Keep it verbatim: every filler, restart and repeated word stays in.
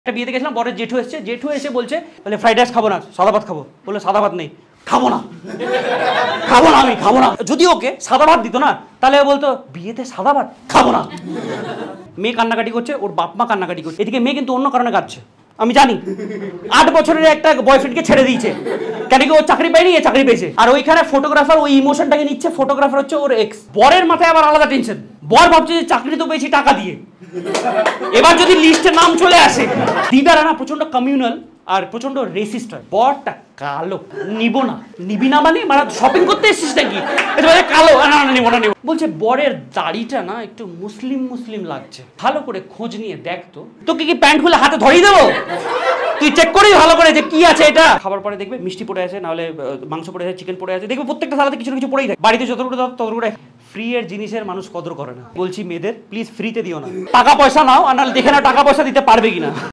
একটা বিয়েতে গেছিলাম, বরের জেঠু এসেছে, জেঠু এসে বলছে বলে ফ্রাইড রাইস খাবো না, সাদা ভাত খাবো। বললো সাদা ভাত নেই, খাবো না খাবো না আমি খাবো না। যদি ওকে সাদা ভাত দিত না তাহলে বলতো বিয়েতে সাদা ভাত খাবো না। মেয়ে কান্নাকাটি করছে, ওর বাপ মা কান্নাকাটি করছে, এদিকে মেয়ে কিন্তু অন্য কারণে কাঁদছে। আমি জানি আট বছরের একটা বয়ফ্রেন্ডকে ছেড়ে দিয়েছে, কেন কি ও চাকরি পায়নি, এ চাকরি পেয়েছে। আর ওইখানে ফটোগ্রাফার ওই ইমোশনটাকে নিচ্ছে, ফটোগ্রাফার হচ্ছে ওর এক্স। বরের মাথায় আবার আলাদা টেনশন, বর ভাবছে যে চাকরি তো পেয়েছি টাকা দিয়ে, এবার যদি লিস্টে নাম চলে আসে। দিদারা না প্রচন্ড কমিউনাল আর প্রচন্ড রেসিস্ট হয়। বরটা কালো, নিব না। নিবি না মানে মানে শপিং করতে এসেছিস নাকি? কালো, না না নিব না নিব। বলছে বরের দাড়িটা না একটু মুসলিম মুসলিম লাগছে, ভালো করে খোঁজ নিয়ে দেখ তো। তোকে কি প্যান্ট খুলে হাতে ধরিয়ে দেবো? তুই চেক করিস ভালো করে যে কি আছে এটা। খাবার পরে দেখবে মিষ্টি পড়ে আছে, নাহলে মাংস পড়ে আছে, চিকেন পড়ে আছে, দেখবে প্রত্যেকটা সালাতে কিছু না কিছু পড়েই থাকে। বাড়িতে যতটুকু ততটুকু ফ্রি এর জিনিসের মানুষ কদর করে না। বলছি মেয়েদের প্লিজ ফ্রিতে দিও না, টাকা পয়সা নাও, আর নাহলে দেখে না টাকা পয়সা দিতে পারবে কিনা।